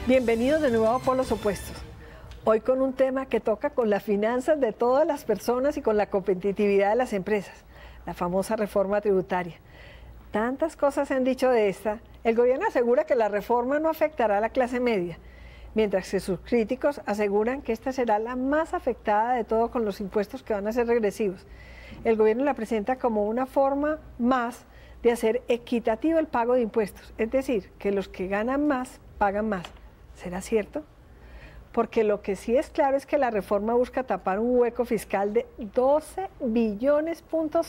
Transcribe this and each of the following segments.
Bienvenidos de nuevo a Polos Opuestos. Hoy con un tema que toca con las finanzas de todas las personas y con la competitividad de las empresas, la famosa reforma tributaria. Tantas cosas se han dicho de esta. El gobierno asegura que la reforma no afectará a la clase media, mientras que sus críticos aseguran que esta será la más afectada de todo con los impuestos que van a ser regresivos. El gobierno la presenta como una forma más de hacer equitativo el pago de impuestos, es decir, que los que ganan más pagan más. ¿Será cierto? Porque lo que sí es claro es que la reforma busca tapar un hueco fiscal de 12 billones,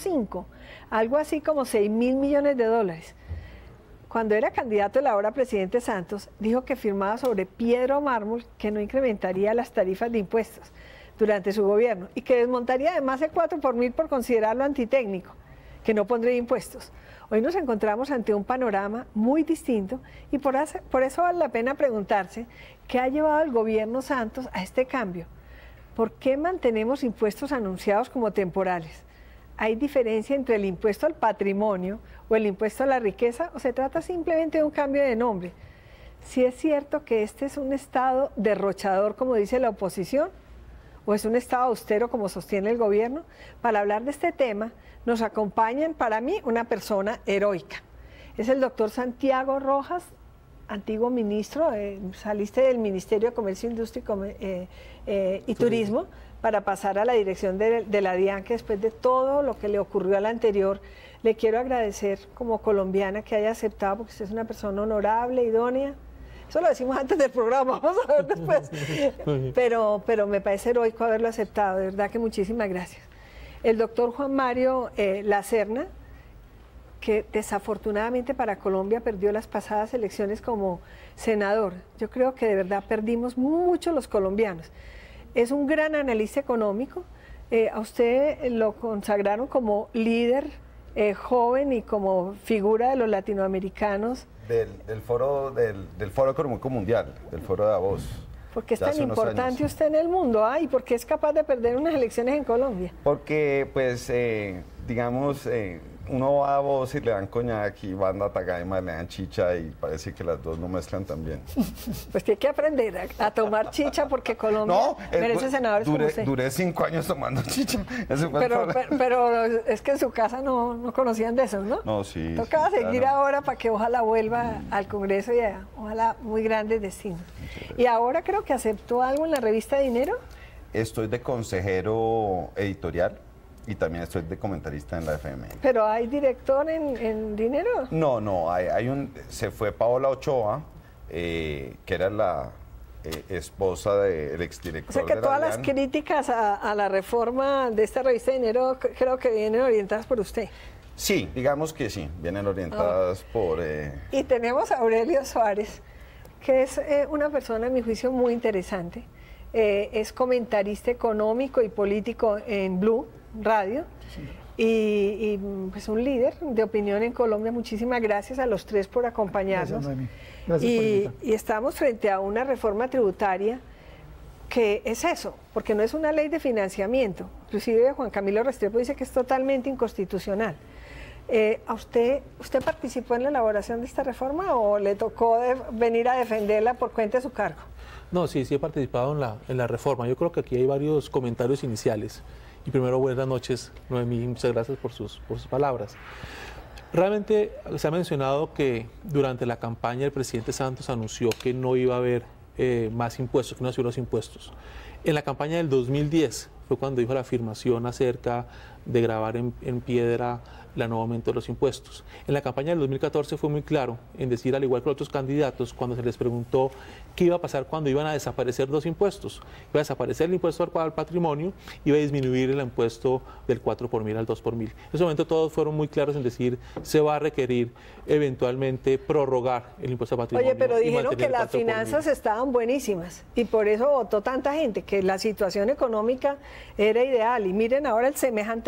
algo así como 6.000 millones de dólares. Cuando era candidato el ahora presidente Santos, dijo que firmaba sobre piedra o mármol que no incrementaría las tarifas de impuestos durante su gobierno y que desmontaría además el 4 por mil por considerarlo antitécnico, que no pondría impuestos. Hoy nos encontramos ante un panorama muy distinto y por eso vale la pena preguntarse qué ha llevado al gobierno Santos a este cambio. ¿Por qué mantenemos impuestos anunciados como temporales? ¿Hay diferencia entre el impuesto al patrimonio o el impuesto a la riqueza o se trata simplemente de un cambio de nombre? Si es cierto que este es un Estado derrochador, como dice la oposición, o es un Estado austero, como sostiene el gobierno. Para hablar de este tema, nos acompañan, para mí, una persona heroica. Es el doctor Santiago Rojas, antiguo ministro, saliste del Ministerio de Comercio, Industria y Turismo para pasar a la dirección de la DIAN, que después de todo lo que le ocurrió al anterior, le quiero agradecer como colombiana que haya aceptado, porque usted es una persona honorable, idónea. Eso lo decimos antes del programa, vamos a ver después. Pero me parece heroico haberlo aceptado, de verdad que muchísimas gracias. El doctor Juan Mario Lacerna, que desafortunadamente para Colombia perdió las pasadas elecciones como senador. Yo creo que de verdad perdimos mucho los colombianos. Es un gran analista económico. A usted lo consagraron como líder joven y como figura de los latinoamericanos. Del Foro Económico Mundial, del Foro de Davos. ¿Por qué es tan importante usted en el mundo? ¿Y por qué es capaz de perder unas elecciones en Colombia? Porque, pues, digamos, uno va a Davos y le dan coñac y banda tagaima, le dan chicha y parece que las dos no mezclan tan bien. Pues tiene que aprender a tomar chicha porque Colombia merece senadores como usted. Duré 5 años tomando chicha. Pero es que en su casa no conocían de eso, ¿no? No, sí. Tocaba seguir claro. ahora para que ojalá vuelva al Congreso y ojalá muy grandes destinos. Y ahora creo que aceptó algo en la revista Dinero. Estoy de consejero editorial. Y también estoy de comentarista en la FM. ¿Pero hay director en Dinero? No, se fue Paola Ochoa, que era la esposa del exdirector. O sea que todas las críticas a la reforma de esta revista Dinero creo que vienen orientadas por usted. Sí, digamos que sí, vienen orientadas por... Y tenemos a Aurelio Suárez, que es una persona, a mi juicio, muy interesante. Es comentarista económico y político en Blue Radio y pues un líder de opinión en Colombia. Muchísimas gracias a los tres por acompañarnos. Gracias, y estamos frente a una reforma tributaria que es eso, porque no es una ley de financiamiento. Inclusive Juan Camilo Restrepo dice que es totalmente inconstitucional. ¿Usted participó en la elaboración de esta reforma o le tocó venir a defenderla por cuenta de su cargo? No, sí he participado en la reforma. Yo creo que aquí hay varios comentarios iniciales. Y primero, buenas noches, Noemí, muchas gracias por sus palabras. Realmente se ha mencionado que durante la campaña el presidente Santos anunció que no iba a haber más impuestos, que no iba a subir los impuestos. En la campaña del 2010 fue cuando dijo la afirmación acerca de grabar en piedra el nuevo aumento de los impuestos. En la campaña del 2014 fue muy claro en decir, al igual que otros candidatos, cuando se les preguntó qué iba a pasar cuando iban a desaparecer dos impuestos. Iba a desaparecer el impuesto al patrimonio, iba a disminuir el impuesto del 4 por mil al 2 por mil. En ese momento todos fueron muy claros en decir, se va a requerir eventualmente prorrogar el impuesto al patrimonio. Oye, pero dijeron que las finanzas estaban buenísimas y por eso votó tanta gente, que la situación económica era ideal. Y miren ahora el semejante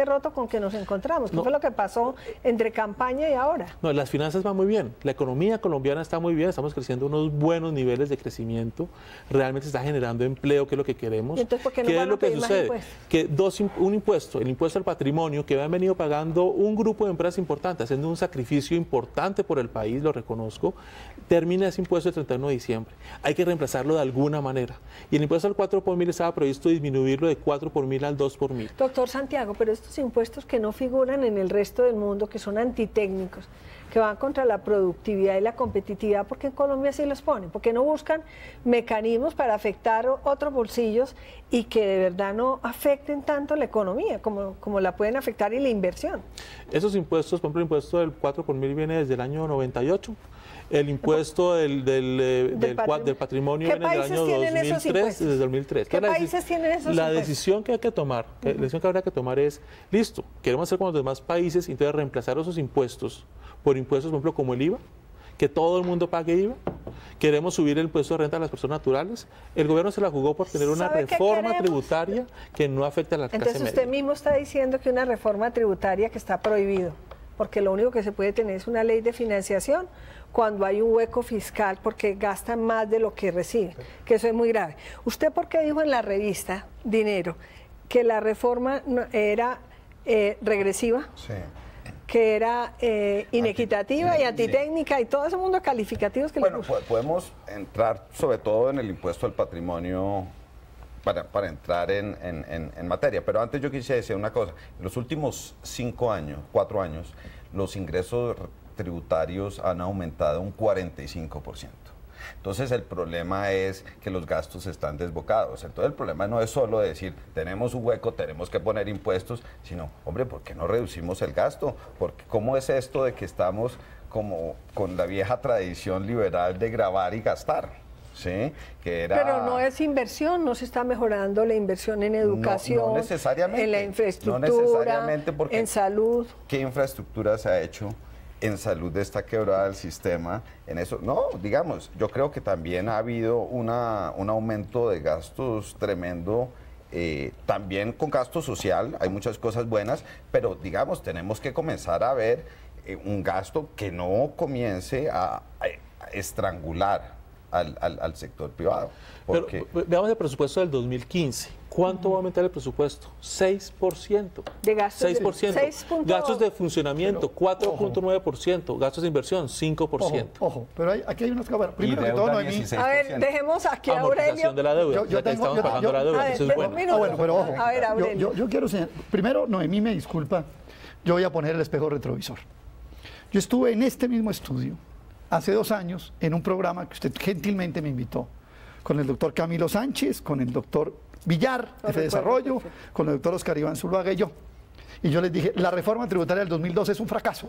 roto con que nos encontramos. ¿Qué No. fue lo que pasó entre campaña y ahora? No, las finanzas van muy bien, la economía colombiana está muy bien, estamos creciendo unos buenos niveles de crecimiento, realmente está generando empleo, que es lo que queremos. ¿Y entonces por qué no ¿Qué van es lo a que pedir más sucede? impuestos? Que un impuesto, el impuesto al patrimonio, que han venido pagando un grupo de empresas importantes, haciendo un sacrificio importante por el país, lo reconozco, termina ese impuesto el 31 de diciembre. Hay que reemplazarlo de alguna manera. Y el impuesto al 4 por mil estaba previsto disminuirlo de 4 por mil al 2 por mil. Doctor Santiago, pero estos impuestos que no figuran en el resto del mundo, que son antitécnicos, que van contra la productividad y la competitividad, ¿por qué en Colombia sí los ponen? ¿Por qué no buscan mecanismos para afectar otros bolsillos y que de verdad no afecten tanto la economía como la pueden afectar y la inversión? Esos impuestos, por ejemplo, el impuesto del 4 por mil viene desde el año 98. El impuesto del patrimonio ¿Qué viene desde el países año tienen esos 2003, impuestos? desde 2003. ¿Qué Entonces, países tienen esos La impuestos? decisión que hay que tomar, la decisión que habrá que tomar es, listo, queremos hacer con los demás países, y entonces reemplazar esos impuestos por impuestos, por ejemplo, como el IVA, que todo el mundo pague IVA. Queremos subir el impuesto de renta a las personas naturales. El gobierno se la jugó por tener una ¿Sabe qué reforma queremos? tributaria que no afecta a la clase Entonces usted media. mismo está diciendo que una reforma tributaria que está prohibido, porque lo único que se puede tener es una ley de financiación cuando hay un hueco fiscal porque gastan más de lo que reciben, que eso es muy grave. ¿Usted por qué dijo en la revista Dinero que la reforma era regresiva? Sí. Que era inequitativa y Sí. antitécnica y todo ese mundo de calificativos que le Bueno, puso. podemos entrar sobre todo en el impuesto al patrimonio para entrar en materia, pero antes yo quisiera decir una cosa. En los últimos 4 años, los ingresos tributarios han aumentado un 45%. Entonces el problema es que los gastos están desbocados. Entonces el problema no es solo decir, tenemos un hueco, tenemos que poner impuestos, sino, hombre, ¿por qué no reducimos el gasto? Porque ¿cómo es esto de que estamos como con la vieja tradición liberal de gravar y gastar? ¿Sí? Que era... Pero no es inversión, no se está mejorando la inversión en educación, no necesariamente, en la no infraestructura, necesariamente porque- en salud. ¿Qué infraestructura se ha hecho? En salud está quebrada el sistema, en eso, no, digamos, yo creo que también ha habido un aumento de gastos tremendo, también con gasto social, hay muchas cosas buenas, pero digamos, tenemos que comenzar a ver un gasto que no comience a estrangular al sector privado. Porque Pero veamos el presupuesto del 2015. ¿Cuánto va a aumentar el presupuesto? 6%. De gastos. 6%. 6.2. Gastos de funcionamiento, 4.9%. Gastos de inversión, 5%. Ojo, pero aquí hay unas cosas. y Primero que todo, deuda Noemí. 16%. A ver, dejemos aquí a Aurelio. Amortización de la deuda. Yo ya que tengo- estamos yo- pagando la deuda, A ver, eso es tengo bueno. un minuto. Bueno, pero ojo. A ver, Aurelio. Yo quiero señalar. Primero, Noemí me disculpa. Yo voy a poner el espejo retrovisor. Yo estuve en este mismo estudio hace 2 años en un programa que usted gentilmente me invitó con el doctor Camilo Sánchez, con el doctor Villar, de recuerdo, Desarrollo, perfecto. con el doctor Oscar Iván Zuluaga y yo. Y yo les dije, la reforma tributaria del 2012 es un fracaso.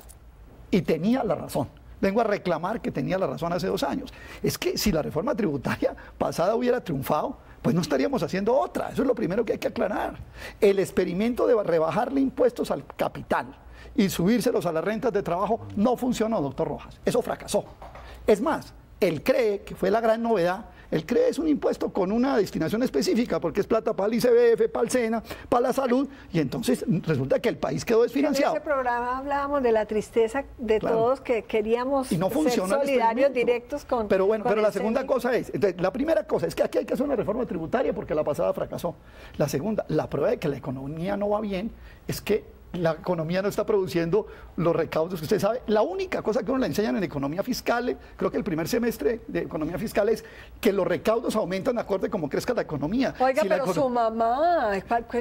Y tenía la razón. Vengo a reclamar que tenía la razón hace 2 años. Es que si la reforma tributaria pasada hubiera triunfado, pues no estaríamos haciendo otra. Eso es lo primero que hay que aclarar. El experimento de rebajarle impuestos al capital y subírselos a las rentas de trabajo no funcionó, doctor Rojas. Eso fracasó. Es más, el CRE, que fue la gran novedad, el CRE es un impuesto con una destinación específica, porque es plata para el ICBF, para el SENA, para la salud, y entonces resulta que el país quedó En desfinanciado. ese programa hablábamos de la tristeza de Claro. todos que queríamos Y no ser funciona el solidarios experimento. directos con. Pero bueno, con pero el la segunda CNI. cosa es, entonces, la primera cosa es que aquí hay que hacer una reforma tributaria porque la pasada fracasó. La segunda, la prueba de que la economía no va bien es que la economía no está produciendo los recaudos que usted sabe. La única cosa que uno le enseñan en economía fiscal, creo que el primer semestre de economía fiscal es que los recaudos aumentan acorde como crezca la economía. Oiga, Si la pero econo- su mamá,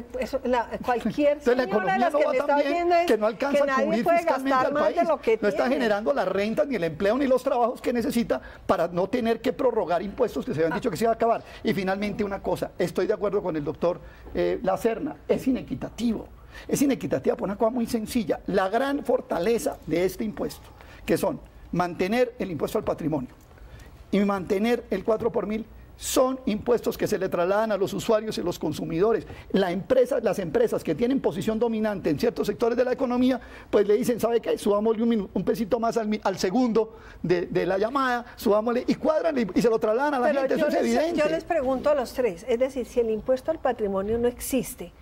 cualquier Entonces la señora de economía las no que va me está tan bien oyendo es que no alcanza que a nadie cubrir puede fiscalmente gastar al más país. de lo que No está tiene. generando las rentas, ni el empleo, ni los trabajos que necesita para no tener que prorrogar impuestos que se habían dicho que se iba a acabar. Y finalmente una cosa, estoy de acuerdo con el doctor Lacerna, es inequitativo. Es inequitativa por una cosa muy sencilla. La gran fortaleza de este impuesto, que son mantener el impuesto al patrimonio y mantener el 4 por mil, son impuestos que se le trasladan a los usuarios y los consumidores. Las empresas que tienen posición dominante en ciertos sectores de la economía, pues le dicen, ¿sabe qué? Subámosle un pesito más al segundo de la llamada, subámosle y cuadran y se lo trasladan a la Pero gente, eso es evidente. yo les pregunto a los tres, es decir, si el impuesto al patrimonio no existe,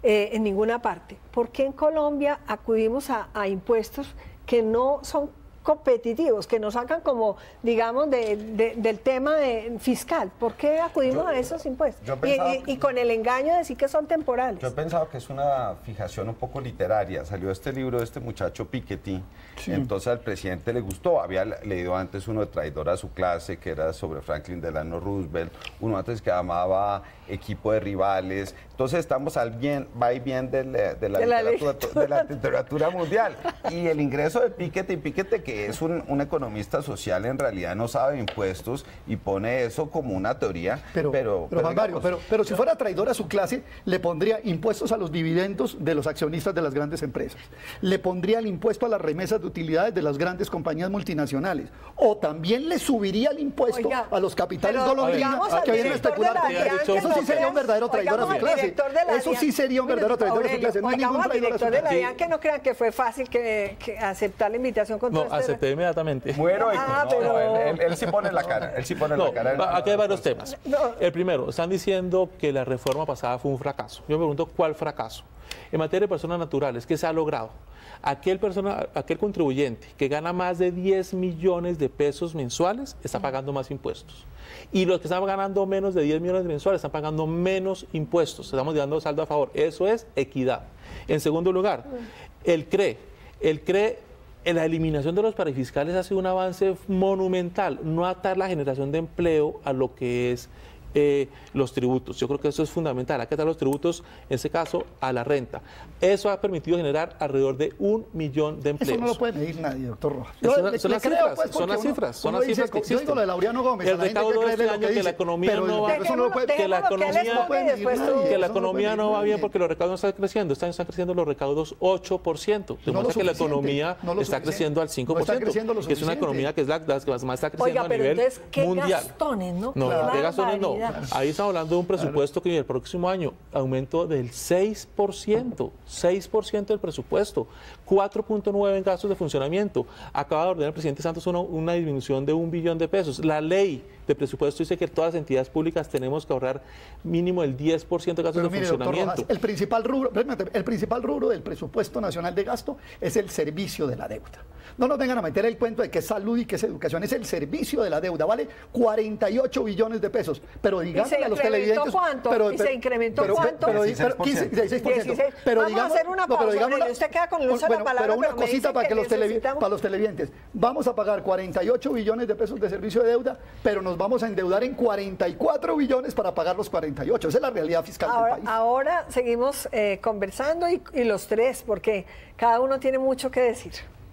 en ninguna parte. ¿Por qué en Colombia acudimos a impuestos que no son competitivos, que nos sacan como, digamos, del tema fiscal? ¿Por qué acudimos a esos impuestos? Y con el engaño de decir que son temporales. Yo he pensado que es una fijación un poco literaria. Salió este libro de este muchacho Piketty, entonces al presidente le gustó. Había leído antes uno de Traidor a su clase, que era sobre Franklin Delano Roosevelt, uno antes que llamaba Equipo de Rivales. Entonces estamos al bien, va y bien de la literatura mundial. Y el ingreso de Piketty, que es un economista social, en realidad no sabe impuestos y pone eso como una teoría. Pero Juan Mario, pero si fuera traidor a su clase, le pondría impuestos a los dividendos de los accionistas de las grandes empresas. Le pondría el impuesto a las remesas de utilidades de las grandes compañías multinacionales. O también le subiría el impuesto a los capitales golondrinos que vienen a especular. Eso sí sería un verdadero traidor a su clase. Eso sí sería un verdadero traidor a su clase. No hay ningún traidor a su clase. Que no crean que fue fácil que aceptar la invitación con No, acepté inmediatamente. Muy heroico. Él sí pone la cara. Él sí pone la cara. Aquí hay varios temas. El primero, están diciendo que la reforma pasada fue un fracaso. Yo me pregunto, ¿cuál fracaso? En materia de personas naturales, ¿qué se ha logrado? Aquel contribuyente que gana más de 10 millones de pesos mensuales está pagando más impuestos. Y los que están ganando menos de 10 millones mensuales están pagando menos impuestos. Estamos dando saldo a favor. Eso es equidad. En segundo lugar, el CRE, en la eliminación de los parafiscales ha sido un avance monumental. No atar la generación de empleo a lo que es los tributos. Yo creo que eso es fundamental. Hay que atar los tributos, en este caso, a la renta. Eso ha permitido generar alrededor de 1 millón de empleos. Eso no lo puede medir nadie, doctor Rojas. Son las cifras que existen. Yo digo lo de Laureano Gómez. El recaudo de este año que la economía no va bien porque los recaudos no están creciendo. Este año están creciendo los recaudos 8%. Demuestra que la economía está creciendo al 5%, que es una economía que es la que más está creciendo a nivel mundial. Gastones, ¿no? No, ¿qué gastones no? Ahí estamos hablando de un presupuesto que en el próximo año aumento del 6% del presupuesto, 4.9 en gastos de funcionamiento. Acaba de ordenar el presidente Santos una disminución de 1 billón de pesos. La ley de presupuesto dice que todas las entidades públicas tenemos que ahorrar mínimo el 10% de gastos de funcionamiento. Rojas, el principal rubro del presupuesto nacional de gasto es el servicio de la deuda. No nos vengan a meter el cuento de que es salud y que es educación, es el servicio de la deuda, vale 48 billones de pesos. Pero díganle a los televidentes. ¿Cuánto? ¿Y se incrementó cuánto? 16%. Pero digamos, vamos a hacer una pausa. Usted queda con el uso de la palabra, pero una cosita para los televidentes. Vamos a pagar 48 billones de pesos de servicio de deuda, pero nos vamos a endeudar en 44 billones para pagar los 48. Esa es la realidad fiscal del país. Ahora seguimos conversando y los tres, porque cada uno tiene mucho que decir.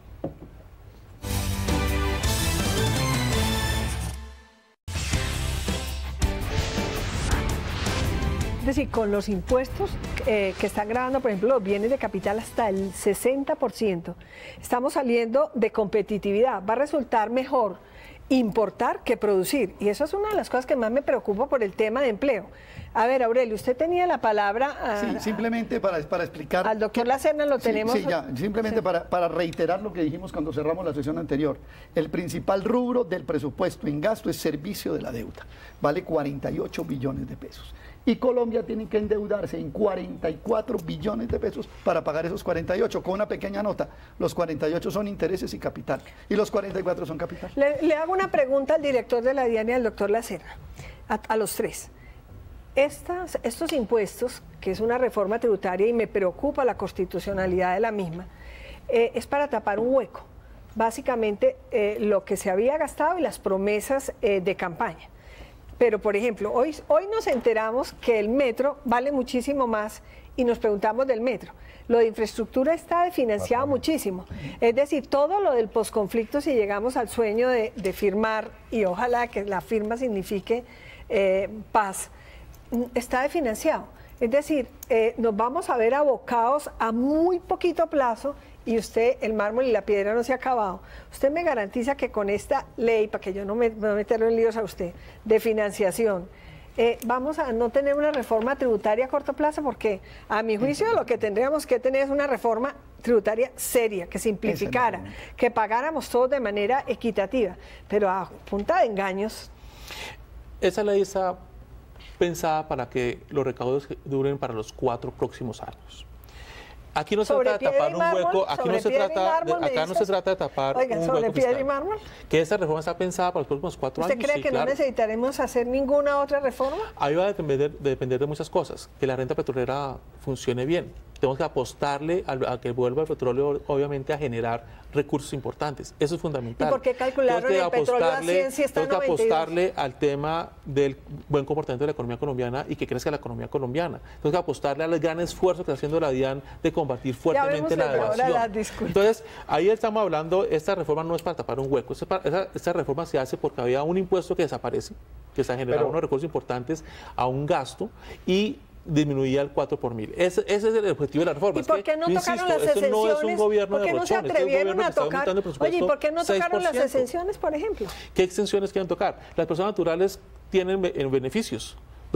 Es decir, con los impuestos que están grabando, por ejemplo, los bienes de capital hasta el 60%, estamos saliendo de competitividad. Va a resultar mejor importar que producir. Y eso es una de las cosas que más me preocupa por el tema de empleo. A ver, Aurelio, usted tenía la palabra. Sí, simplemente para explicar. Al doctor Lacerna lo tenemos. Sí, ya, simplemente para reiterar lo que dijimos cuando cerramos la sesión anterior. El principal rubro del presupuesto en gasto es servicio de la deuda. Vale 48 billones de pesos. Y Colombia tiene que endeudarse en 44 billones de pesos para pagar esos 48, con una pequeña nota. Los 48 son intereses y capital, y los 44 son capital. Le hago una pregunta al director de la DIAN y al doctor Lacerna, a los tres. Estos impuestos, que es una reforma tributaria y me preocupa la constitucionalidad de la misma, es para tapar un hueco. Básicamente lo que se había gastado y las promesas de campaña. Pero, por ejemplo, hoy nos enteramos que el metro vale muchísimo más y nos preguntamos del metro. Lo de infraestructura está financiado muchísimo. Es decir, todo lo del posconflicto, si llegamos al sueño de firmar, y ojalá que la firma signifique paz, está financiado. Es decir, nos vamos a ver abocados a muy poquito plazo y usted, el mármol y la piedra no se ha acabado. Usted me garantiza que con esta ley, para que yo no me meterlo en líos a usted, de financiación, vamos a no tener una reforma tributaria a corto plazo, porque a mi juicio lo que tendríamos que tener es una reforma tributaria seria, que simplificara, que pagáramos todos de manera equitativa, pero a punta de engaños. Esa ley está pensada para que los recaudos duren para los 4 próximos años. Aquí no se trata de tapar un hueco, aquí no se trata de tapar un hueco fiscal. Que esta reforma está pensada para los próximos 4 años. ¿Usted cree que no necesitaremos hacer ninguna otra reforma? Ahí va a depender de muchas cosas, que la renta petrolera funcione bien. Tenemos que apostarle a que vuelva el petróleo, obviamente, a generar recursos importantes. Eso es fundamental. ¿Y por qué calcularon el petróleo a 100 si está en 92? Tenemos que apostarle al tema del buen comportamiento de la economía colombiana y que crezca la economía colombiana. Tenemos que apostarle al gran esfuerzo que está haciendo la DIAN de combatir fuertemente la devaluación. Entonces, ahí estamos hablando, esta reforma no es para tapar un hueco. Esta reforma se hace porque había un impuesto que desaparece, que se ha generado unos recursos importantes a un gasto y disminuía el 4 por 1000. Ese es el objetivo de la reforma. ¿Y por qué no tocaron las exenciones? No es un gobierno ¿Por qué no se atrevieron a tocar? Oye, ¿y por qué no tocaron las exenciones, por ejemplo? ¿Qué exenciones quieren tocar? Las personas naturales tienen beneficios.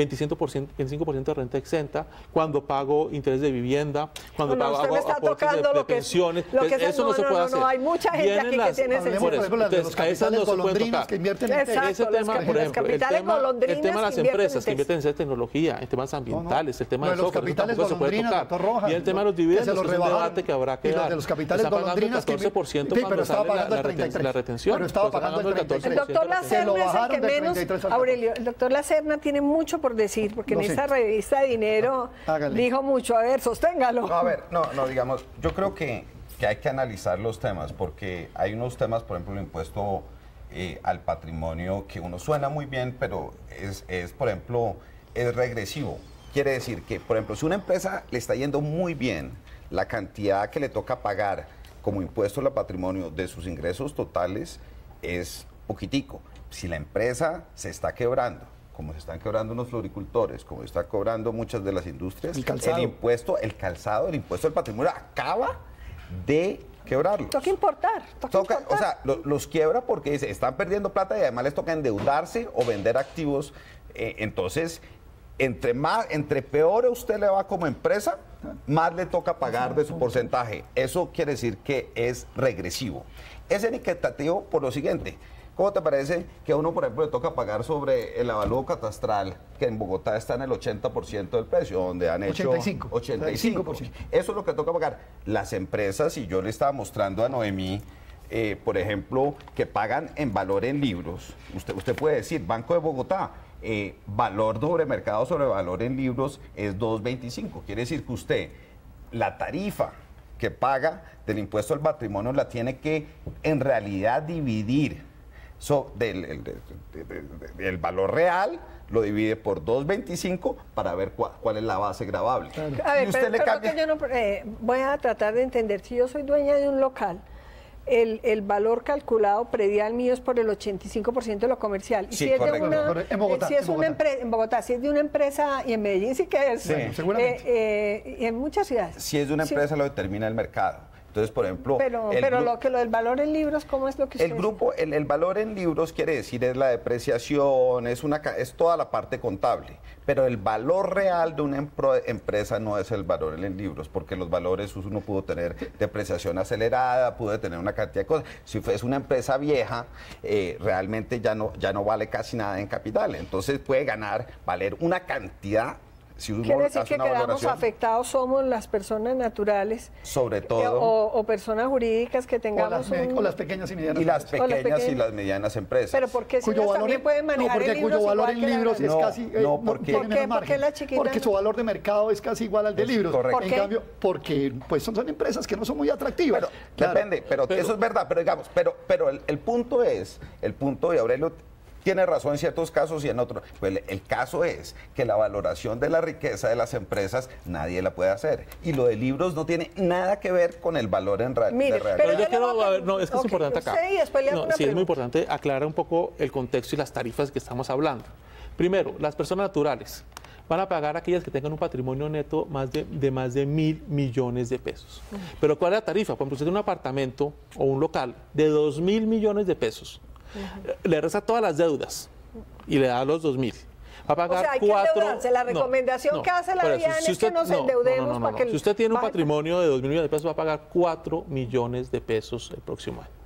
25% de renta exenta, cuando pago interés de vivienda, cuando pago aportes de pensiones. Eso no se puede hacer. No, hay mucha gente aquí que tiene exenciones. Entonces, a esas no se puede tocar. Ese tema, por ejemplo, el tema de las empresas que invierten en tecnología, en temas ambientales, el tema de software, eso tampoco se puede tocar. Y el tema de los dividendos, es un debate que habrá que dar. Están pagando el 14% cuando sale la retención. Pero estaba pagando el 33%. El doctor Lacerna es el que menos, Aurelio, el doctor Lacerna tiene mucho por decir, porque en esa revista Dinero dijo mucho. A ver, sosténgalo. Digamos, yo creo que hay que analizar los temas, porque hay unos temas, por ejemplo, el impuesto al patrimonio, que uno suena muy bien, pero por ejemplo, es regresivo. Quiere decir que, por ejemplo, si una empresa le está yendo muy bien, la cantidad que le toca pagar como impuesto al patrimonio de sus ingresos totales es poquitico. Si la empresa se está quebrando, como se están quebrando los floricultores, como se está cobrando muchas de las industrias, el impuesto al patrimonio acaba de quebrarlos. Toca importar. O sea, los quiebra porque están perdiendo plata y además les toca endeudarse o vender activos. Entonces, entre peor a usted le va como empresa, más le toca pagar de su porcentaje. Eso quiere decir que es regresivo. Es inequitativo por lo siguiente. ¿Cómo te parece que a uno, por ejemplo, le toca pagar sobre el avalúo catastral, que en Bogotá está en el 80% del precio, donde han hecho 85%? Eso es lo que toca pagar. Las empresas, y yo le estaba mostrando a Noemí, por ejemplo, que pagan en valor en libros. Usted puede decir, Banco de Bogotá, valor sobre mercado sobre valor en libros es 2.25. Quiere decir que usted, la tarifa que paga del impuesto al patrimonio la tiene que en realidad dividir. El valor real lo divide por 2.25 para ver cuál es la base gravable. Claro. A ver, voy a tratar de entender. Si yo soy dueña de un local, el valor calculado predial mío es por el 85% de lo comercial. Y sí, si es correcto. de una, En Bogotá, en Bogotá, si es de una empresa, y en Medellín sí que es, seguramente. y en muchas ciudades. Si es de una empresa, lo determina el mercado. Entonces, por ejemplo... Pero lo del valor en libros, ¿cómo es lo que usted el valor en libros quiere decir es la depreciación, es toda la parte contable. Pero el valor real de una empresa no es el valor en libros, porque los valores uno pudo tener depreciación acelerada, pudo tener una cantidad de cosas. Si es una empresa vieja, realmente ya no vale casi nada en capital. Entonces puede valer una cantidad. Si quiere decir que quedamos afectados somos las personas naturales, sobre todo, o personas jurídicas que tengamos o las pequeñas y medianas empresas. Y las medianas empresas. Pero porque si ellos también pueden manejar porque cuyo valor en libros es casi ¿Por qué la chiquita? Porque su valor de mercado es casi igual al de libros. Correcto. En cambio, porque pues son empresas que no son muy atractivas. Depende, pero eso es verdad, pero el punto es, y Aurelio tiene razón en ciertos casos y en otros. Pues el caso es que la valoración de la riqueza de las empresas nadie la puede hacer. Y lo de libros no tiene nada que ver con el valor de realidad. Pero yo quiero, es que es importante acá. Sí, es muy importante aclarar un poco el contexto y las tarifas que estamos hablando. Primero, las personas naturales van a pagar aquellas que tengan un patrimonio neto de más de 1.000 millones de pesos. Pero ¿cuál es la tarifa? Cuando usted tiene un apartamento o un local de 2.000 millones de pesos, le resta todas las deudas y le da los 2.000. Va a pagar hay que endeudarse. La recomendación que hace la DIAN es que nos endeudemos para que... Si usted tiene un patrimonio de 2.000 millones de pesos, va a pagar 4 millones de pesos el próximo año.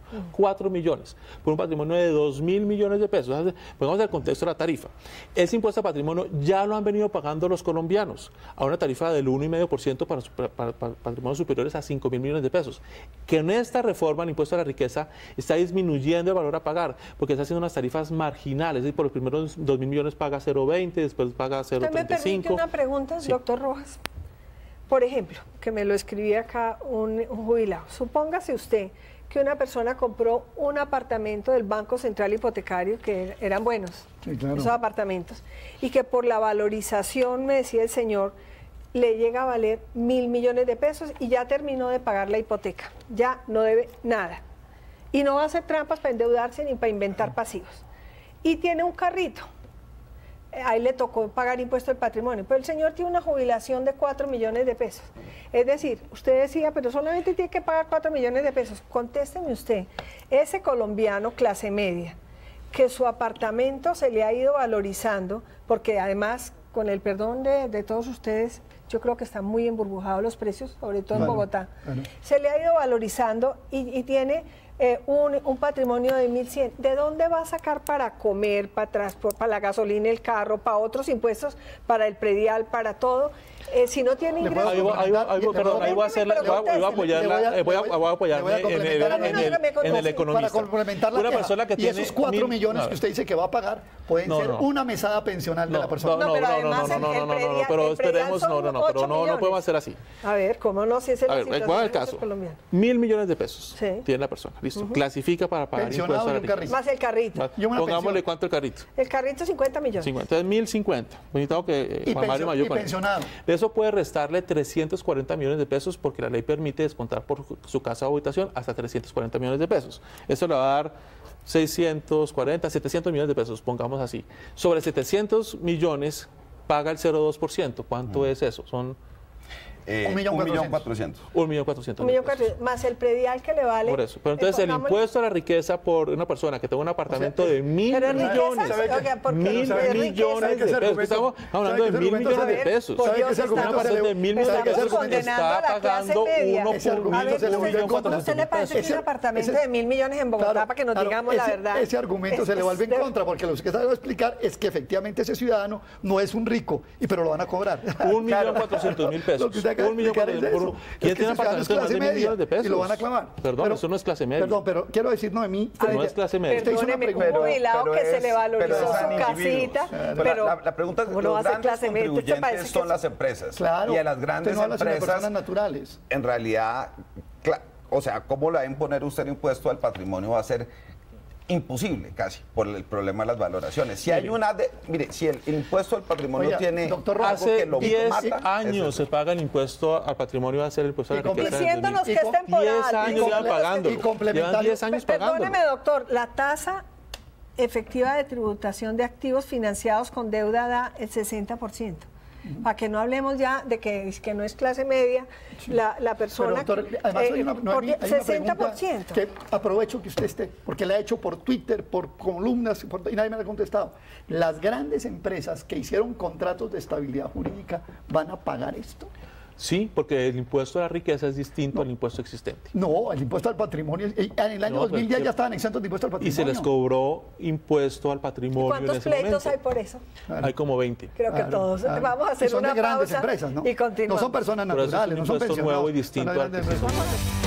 4 millones, por un patrimonio de 2.000 millones de pesos. Pongamos el contexto de la tarifa. Ese impuesto a patrimonio ya lo han venido pagando los colombianos a una tarifa del 1,5% para patrimonios superiores a 5.000 millones de pesos. Que en esta reforma el impuesto a la riqueza está disminuyendo el valor a pagar, porque está haciendo unas tarifas marginales. Es decir, por los primeros 2.000 millones paga 0,20, después paga 0,35. ¿Usted me permite una pregunta, Sí. doctor Rojas? Por ejemplo, que me lo escribía acá un jubilado. Supóngase usted que una persona compró un apartamento del Banco Central Hipotecario, que eran buenos, Sí, claro. esos apartamentos, y que por la valorización, me decía el señor, le llega a valer 1.000 millones de pesos y ya terminó de pagar la hipoteca, ya no debe nada. Y no va a hacer trampas para endeudarse ni para inventar pasivos. Y tiene un carrito. Ahí le tocó pagar impuesto del patrimonio, pero el señor tiene una jubilación de 4 millones de pesos. Es decir, usted decía, pero solamente tiene que pagar 4 millones de pesos. Contésteme usted, ese colombiano clase media, que su apartamento se le ha ido valorizando, porque además, con el perdón de todos ustedes, yo creo que están muy emburbujados los precios, sobre todo en Bogotá. Se le ha ido valorizando y tiene un patrimonio de 1.100. ¿De dónde va a sacar para comer, para transporte, para la gasolina, el carro, para otros impuestos, para el predial, para todo? Si no tiene ingresos. Ahí voy a hacerla, voy a apoyarla, voy a apoyarme en el economista. Para complementar la una persona que y tiene esos 4 millones que usted dice que va a pagar pueden ser una mesada pensional de la persona. No, pero además pero esperemos, pero no podemos hacer así. A ver, ¿cómo no? Si es A ver, ¿cuál es el caso? 1.000 millones de pesos tiene la persona, listo. Clasifica para pagar impuestos a la riqueza. Más el carrito. Pongámosle cuánto el carrito. El carrito 50 millones. 50, entonces 1.050. Necesitamos que Juan Mario Mayor. Y pensionado. De eso puede restarle 340 millones de pesos porque la ley permite descontar por su casa o habitación hasta 340 millones de pesos. Eso le va a dar 640, 700 millones de pesos, pongamos así. Sobre 700 millones paga el 0,2%. ¿Cuánto es eso? Son 1.400.000. 1.400.000. Más el predial que le vale. Por eso. Pero entonces el impuesto a la riqueza por una persona que tenga un apartamento de 1.000 millones. 1.000 millones de pesos. Estamos hablando de 1.000 millones de pesos. Un apartamento de 1.000 millones de pesos está pagando 1.400.000 ¿Usted le parece que un apartamento de 1.000 millones en Bogotá, para que nos digamos la verdad? Ese argumento se le vuelve en contra, porque lo que sabe explicar es que efectivamente ese ciudadano no es un rico, pero lo van a cobrar. 1.400.000 pesos. 1.400.000. ¿Quién tiene apartamentos de más de 1.000 millones de pesos? Y lo van a clamar. Perdón, eso no es clase media. Perdón, pero quiero decir, Noemí, no es clase media. Perdóneme, un jubilado que se le valorizó su casita, pero la pregunta es, ¿cómo no va a ser clase media? ¿Usted parece contribuyentes son las empresas. claro, Y a las grandes usted no habla sino de empresas, personas naturales. en realidad, o sea, ¿cómo le va a imponer usted el impuesto al patrimonio? Va a ser imposible casi por el problema de las valoraciones. Si hay mire, si el impuesto al patrimonio tiene doctor, algo hace que lo 10 mata, años se paga el impuesto al patrimonio, va a ser el impuesto a la riqueza. Diciéndonos que es 10 temporal. años llevan pagándolo. Llevan 10 años pagándolo. Perdóneme, doctor, la tasa efectiva de tributación de activos financiados con deuda da el 60%. Para que no hablemos ya de que no es clase media, la persona... Pero, doctor, además hay una pregunta 60%. que aprovecho que usted esté, porque la he hecho por Twitter, por columnas, y nadie me la ha contestado. Las grandes empresas que hicieron contratos de estabilidad jurídica van a pagar esto. Sí, porque el impuesto a la riqueza es distinto al impuesto existente. No, el impuesto al patrimonio, en el año 2010 ya estaban exentos de impuesto al patrimonio. Y se les cobró impuesto al patrimonio en ¿Cuántos ese pleitos momento. hay por eso? Hay como 20. Creo que todos. Vamos a hacer son una de grandes pausa empresas, ¿no? y continuamos. No son personas Pero eso es naturales, un no son impuesto pensionados. nuevo y distinto son al grandes que empresas.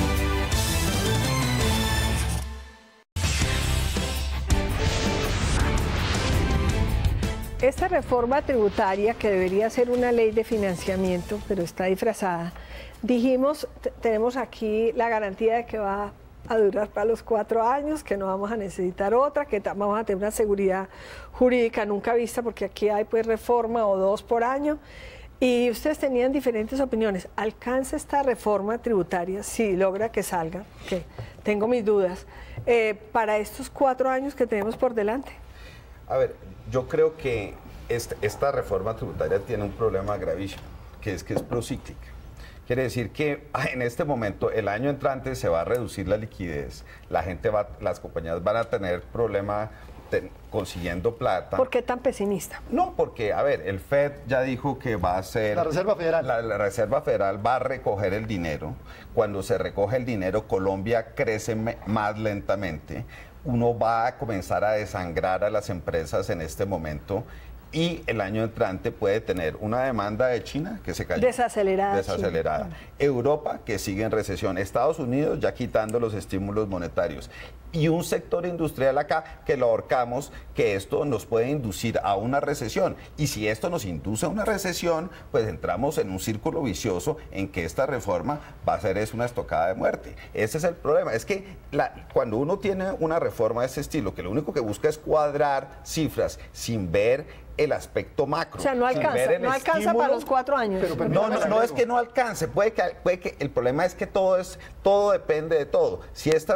Esta reforma tributaria, que debería ser una ley de financiamiento, pero está disfrazada, dijimos, tenemos aquí la garantía de que va a durar para los 4 años, que no vamos a necesitar otra, que vamos a tener una seguridad jurídica nunca vista, porque aquí hay pues reforma o 2 por año. Y ustedes tenían diferentes opiniones. ¿Alcanza esta reforma tributaria, si logra que salga, que tengo mis dudas, para estos 4 años que tenemos por delante? A ver, yo creo que esta reforma tributaria tiene un problema gravísimo, que es procíclica. Quiere decir que en este momento, el año entrante, se va a reducir la liquidez, las compañías van a tener problema consiguiendo plata. ¿Por qué tan pesimista? No, porque, a ver, el FED ya dijo que va a ser... La Reserva Federal. La Reserva Federal va a recoger el dinero. Cuando se recoge el dinero, Colombia crece más lentamente. Uno va a comenzar a desangrar a las empresas en este momento y el año entrante puede tener una demanda de China que se cayó. Desacelerada. Europa que sigue en recesión. Estados Unidos ya quitando los estímulos monetarios. Y un sector industrial acá que lo ahorcamos, que esto nos puede inducir a una recesión. Y si esto nos induce a una recesión, pues entramos en un círculo vicioso en que esta reforma va a ser una estocada de muerte. Ese es el problema. Es que cuando uno tiene una reforma de ese estilo, que lo único que busca es cuadrar cifras sin ver el aspecto macro. O sea, no alcanza para los 4 años. No es que no alcance. Puede que el problema es que todo depende de todo. Si esta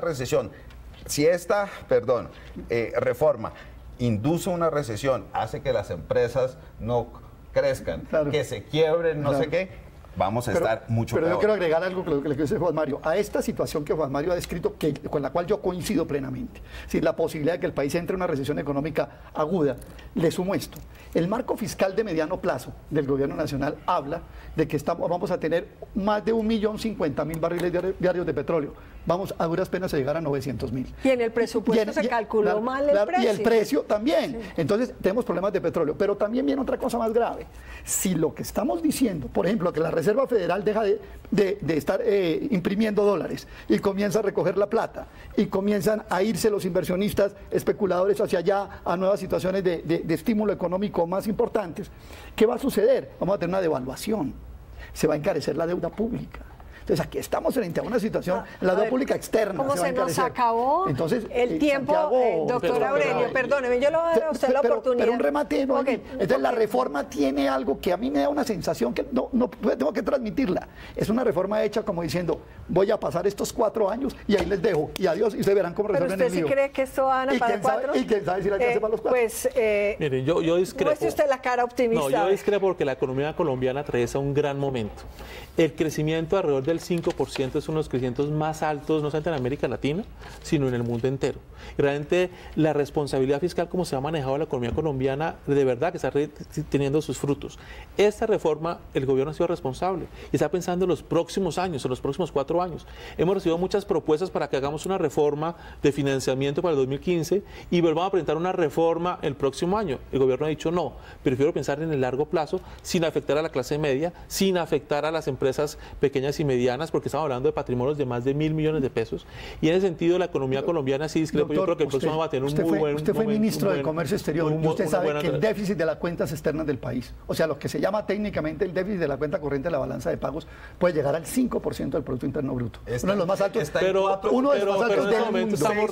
reforma induce una recesión, hace que las empresas no crezcan, que se quiebren, no sé qué, vamos a estar mucho peor. Pero yo quiero agregar algo que lo que dice Juan Mario. A esta situación que Juan Mario ha descrito, con la cual yo coincido plenamente, sin la posibilidad de que el país entre en una recesión económica aguda, le sumo esto. El marco fiscal de mediano plazo del gobierno nacional habla de que vamos a tener más de 1.050.000 barriles diarios de petróleo. Vamos a duras penas a llegar a 900.000. Y en el presupuesto se calculó mal el precio. Y el precio también. Sí. Entonces tenemos problemas de petróleo. Pero también viene otra cosa más grave. Si lo que estamos diciendo, por ejemplo, que la Reserva Federal deja de estar imprimiendo dólares y comienza a recoger la plata y comienzan a irse los inversionistas especuladores hacia allá a nuevas situaciones de estímulo económico más importantes, ¿qué va a suceder? Vamos a tener una devaluación. Se va a encarecer la deuda pública. Entonces aquí estamos frente a una situación, la deuda pública externa. ¿Cómo se nos acabó el tiempo, doctor Aurelio? Perdóneme, yo le voy a dar a usted la oportunidad. Pero un remate, ¿no? Okay. Entonces la reforma tiene algo que a mí me da una sensación que no tengo que transmitirla. Es una reforma hecha como diciendo, voy a pasar estos 4 años y ahí les dejo, y adiós, y ustedes verán cómo resuelven el lío. ¿Pero usted sí cree que esto van a para 4? ¿Y quién sabe si la alcanza para los 4? Pues, miren, yo discrepo. Muestre usted la cara optimista. No, yo discrepo porque la economía colombiana atraviesa un gran momento. El crecimiento alrededor del 5% es uno de los crecimientos más altos, no solamente en América Latina, sino en el mundo entero. Y realmente la responsabilidad fiscal, como se ha manejado la economía colombiana, de verdad que está teniendo sus frutos. Esta reforma, el gobierno ha sido responsable y está pensando en los próximos años, en los próximos 4 años. Hemos recibido muchas propuestas para que hagamos una reforma de financiamiento para el 2015 y volvamos a presentar una reforma el próximo año. El gobierno ha dicho no, prefiero pensar en el largo plazo, sin afectar a la clase media, sin afectar a las empresas pequeñas y medianas, porque estamos hablando de patrimonios de más de 1.000 millones de pesos. Y en ese sentido, la economía colombiana sí discrepo. Yo creo que el próximo año va a tener un muy buen... Usted fue ministro de Comercio Exterior y usted sabe que el déficit de las cuentas externas del país, o sea, lo que se llama técnicamente el déficit de la cuenta corriente de la balanza de pagos, puede llegar al 5% del Producto Interno Bruto. Uno de los más altos. Uno de los más altos del mundo. Estamos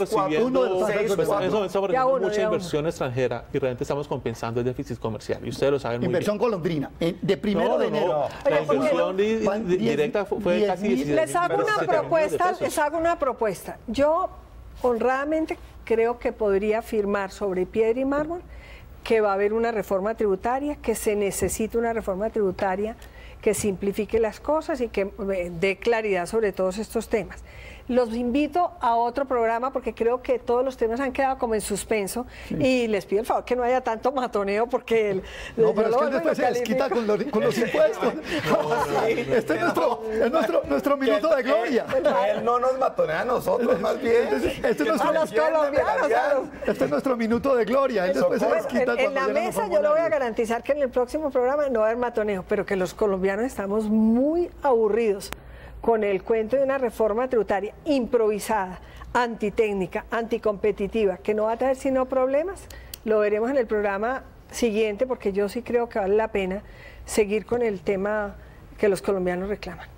recibiendo mucha inversión extranjera y realmente estamos compensando el déficit comercial. Y ustedes lo saben muy bien. Inversión golondrina. De primero de enero. La inversión directa fue casi 16. Les hago una propuesta. Yo honradamente creo que podría afirmar sobre piedra y mármol que va a haber una reforma tributaria, que se necesita una reforma tributaria que simplifique las cosas y que dé claridad sobre todos estos temas. Los invito a otro programa porque creo que todos los temas han quedado como en suspenso y les pido el favor que no haya tanto matoneo porque... No, pero es que después se desquita con los impuestos. Este es nuestro minuto de gloria. Él no nos matonea a nosotros, más bien. Este es nuestro minuto de gloria. Él después se desquita en la mesa yo le voy a garantizar que en el próximo programa no va a haber matoneo, pero que los colombianos estamos muy aburridos con el cuento de una reforma tributaria improvisada, antitécnica, anticompetitiva, que no va a traer sino problemas. Lo veremos en el programa siguiente porque yo sí creo que vale la pena seguir con el tema que los colombianos reclaman.